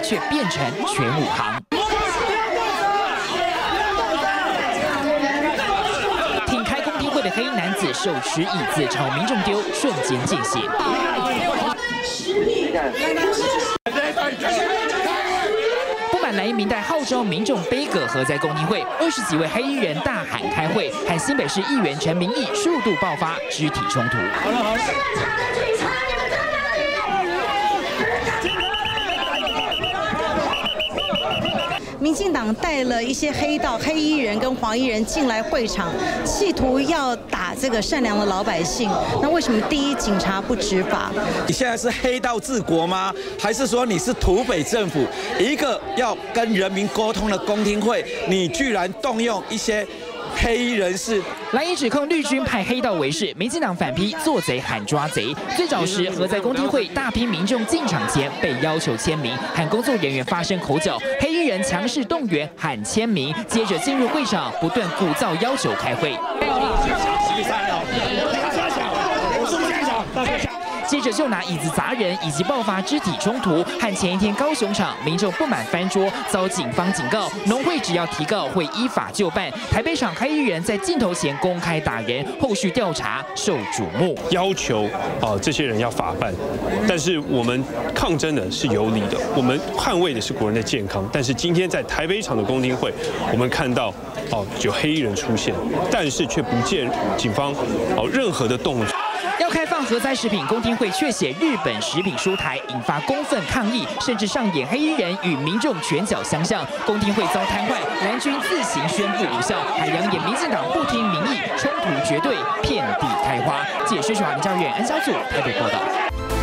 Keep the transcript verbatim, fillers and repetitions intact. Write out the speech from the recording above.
却变成全武行。挺开公听会的黑衣男子手持椅子朝民众丢，瞬间见血。 不满蓝营民代号召民众杯葛合在公听会，二十几位黑衣人大喊开会，和新北市议员陈明义数度爆发肢体冲突。好了好了。 民进党带了一些黑道、黑衣人跟黄衣人进来会场，企图要打这个善良的老百姓。那为什么第一警察不执法？ 你现在是黑道治国吗？还是说你是土匪政府？一个要跟人民沟通的公听会，你居然动用一些 黑衣人士， 蓝营指控绿军派黑道为事，民进党反批做贼喊抓贼。最早时，何在公听会大批民众进场前被要求签名，和工作人员发生口角，黑衣人强势动员喊签名，接着进入会场，不断鼓噪要求开会。 接着就拿椅子砸人，以及爆发肢体冲突，和前一天高雄场民众不满翻桌，遭警方警告，农会只要提告会依法就办。台北场黑衣人在镜头前公开打人，后续调查受瞩目。 要求啊、呃、这些人要法办，但是我们抗争的是有理的，我们捍卫的是国人的健康。但是今天在台北场的公听会，我们看到哦、呃、有黑衣人出现，但是却不见警方哦、呃、任何的动作。 要开放核灾食品公听会，却写日本食品书台，引发公愤抗议，甚至上演黑衣人与民众拳脚相向。公听会遭瘫痪，蓝军自行宣布无效，还扬言民进党不听民意，冲突绝对遍地开花。记者薛雪华、林兆远、恩小组台北报道。